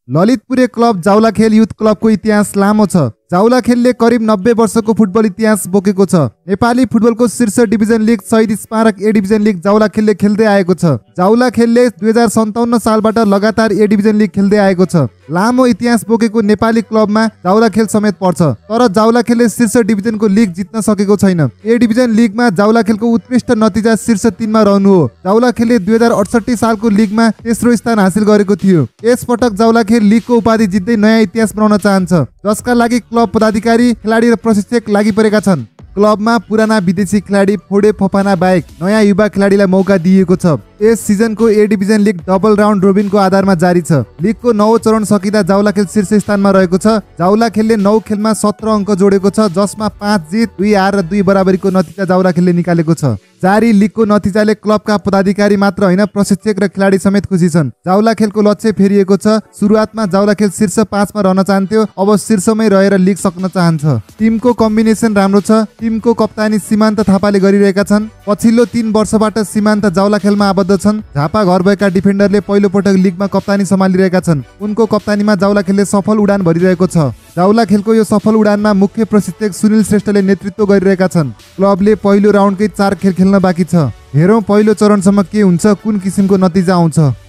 ललितपुरे club Jawalakhel youth क्लबको इतिहास लामो छ। जावलाखेलले करिब 90 वर्षको फुटबल इतिहास बोकेको छ। नेपाली फुटबलको शीर्ष डिभिजन लिग शहीद स्मारक ए डिभिजन लिग जावलाखेलले खेल्दै आएको छ। जावलाखेलले 2057 सालबाट लगातार ए डिभिजन लिग खेल्दै आएको छ। लामो इतिहास बोकेको नेपाली क्लबमा जावलाखेल समेत पर्छ, तर जावलाखेलले शीर्ष डिभिजनको लिग जित्न सकेको छैन। ए डिभिजन लिगमा जावलाखेलको उत्कृष्ट नतिजा शीर्ष 3 मा रहनु हो। जावलाखेलले 2068 सालको लिगमा तेस्रो स्थान हासिल गरेको थियो। यसपटक जावलाखेल लिगको उपाधि जित्दै नयाँ इतिहास बनाउन चाहन्छ, जसका लागि क्लब पदाधिकारी, खेलाडी र प्रशिक्षक लागि परेका छन्। क्लबमा पुराना विदेशी खेलाडी फोडे फफाना बाहेक नयाँ युवा खेलाडीलाई मौका दिएको छ। यस सिजनको A division league double round रोबिनको आधारमा जारी छ। लिगको 9 चरण सकिँदा जावलाखेल शीर्ष स्थानमा रहेको छ। जावलाखेलले 9 खेलमा 17 अङ्क जोडेको छ, जसमा 5 जित, 2 हार र 2 बराबरीको नतिजा जावलाखेलले निकालेको छ। जारी लिगको नतिजाले क्लबका पदाधिकारी मात्र होइन, प्रशिक्षक र खेलाडी समेत खुसी छन्। जावलाखेलको लक्ष्य फेरिएको छ। सुरुवातमा जावलाखेल शीर्ष 5 मा रहन चाहन्थ्यो, अब शीर्षमै रहेर लिग सक्न चाहन्छ। टिमको कम्बिनेसन राम्रो छ। टिमको कप्तानी सीमान्त थापाले गरिरहेका छन्। पछिल्लो 3 वर्षबाट सीमान्त जावलाखेलमा आबद्ध छन्। झापा घर भएका डिफेन्डरले पहिलो पटक लिगमा कप्तानी सम्हालिरहेका छन्। उनको कप्तानीमा जावलाखेलले सफल उडान भरिरहेको छ। जावलाखेलको यो सफल उडानमा मुख्य प्रशिक्षक सुनिल श्रेष्ठले नेतृत्व गरिरहेका छन्। क्लबले पहिलो राउन्डकै 4 खेल खेल्न बाँकी छ। हेरौँ पहिलो चरणसम्म के हुन्छ, कुन किसिमको नतिजा आउँछ।